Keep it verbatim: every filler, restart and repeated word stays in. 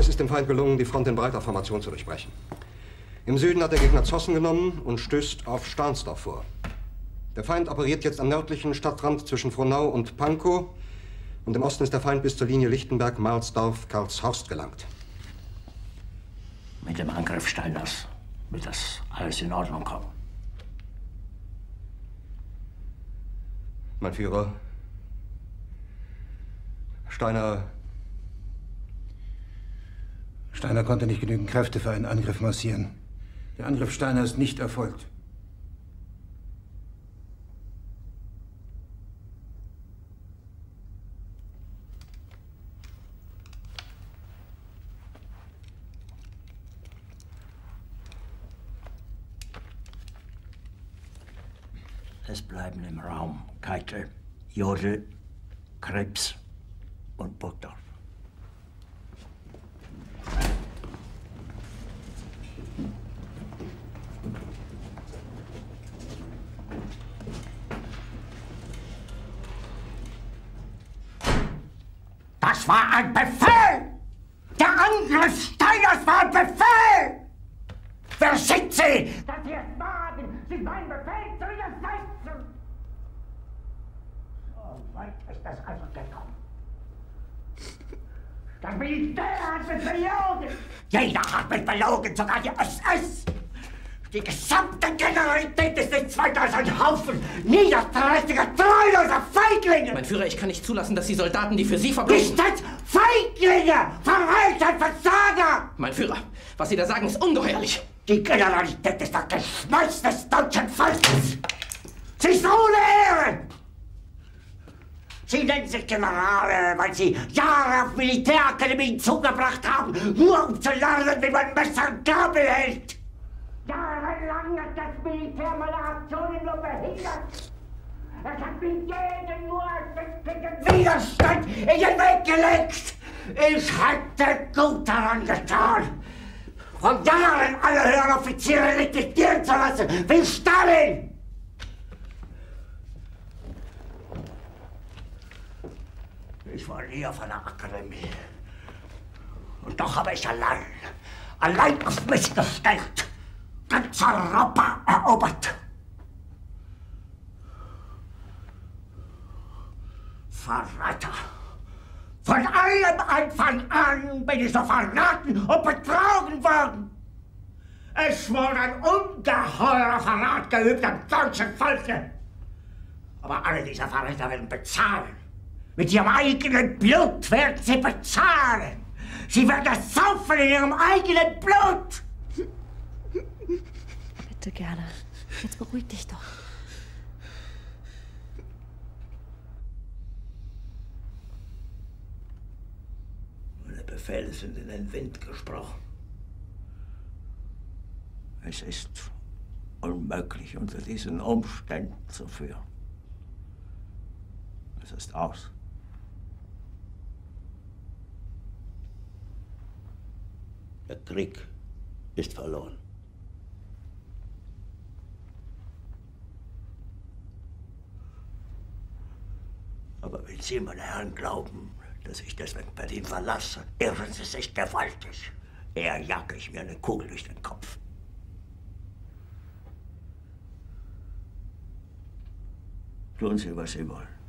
Es ist dem Feind gelungen, die Front in breiter Formation zu durchbrechen. Im Süden hat der Gegner Zossen genommen und stößt auf Stahnsdorf vor. Der Feind operiert jetzt am nördlichen Stadtrand zwischen Frohnau und Pankow. Und im Osten ist der Feind bis zur Linie Lichtenberg-Marsdorf-Karlshorst gelangt. Mit dem Angriff Steiners wird das alles in Ordnung kommen. Mein Führer, Steiner... Steiner konnte nicht genügend Kräfte für einen Angriff massieren. Der Angriff Steiner ist nicht erfolgt. Es bleiben im Raum Keitel, Jodl, Krebs und Burgdorf. Das war ein Befehl! Der Angriff Steiners war ein Befehl! Wer schickt Sie? Dass Sie es wagen, sich meinen Befehl zu widersetzen! So weit ist das also gekommen. Das Militär hat mich belogen! Jeder hat mich belogen, sogar die S S! Die gesamte Generalität ist nichts weiter als ein Haufen niederträchtiger, treuloser Feiglinge! Mein Führer, ich kann nicht zulassen, dass die Soldaten, die für Sie verbringen... Nicht als Feiglinge! Verreiter, Versager! Mein Führer, was Sie da sagen, ist ungeheuerlich! Die Generalität ist das Geschmeiß des deutschen Volkes! Sie ist ohne Ehre! Sie nennen sich Generale, weil Sie Jahre auf Militärakademien zugebracht haben, nur um zu lernen, wie man Messer und Gabel hält! Jahrelang hat das Militär meine Aktionen nur behindert. Es hat mir jeden nur ersichtlichen Widerstand in den Weg gelegt. Ich hätte gut daran getan, von Jahren alle höheren Offiziere liquidieren zu lassen, wie Stalin. Ich war nie auf einer Akademie. Und doch habe ich allein, allein auf mich gestellt, ganz Europa erobert. Verräter! Von allem Anfang an bin ich so verraten und betrogen worden. Es wurde ein ungeheurer Verrat geübt am deutschen Volke. Aber alle diese Verräter werden bezahlen. Mit ihrem eigenen Blut werden sie bezahlen. Sie werden es saufen in ihrem eigenen Blut. Bitte gerne. Jetzt beruhig dich doch. Meine Befehle sind in den Wind gesprochen. Es ist unmöglich, unter diesen Umständen zu führen. Es ist aus. Der Krieg ist verloren. Aber wenn Sie, meine Herren, glauben, dass ich deswegen Berlin verlasse, irren Sie sich gewaltig. Eher jage ich mir eine Kugel durch den Kopf. Tun Sie, was Sie wollen.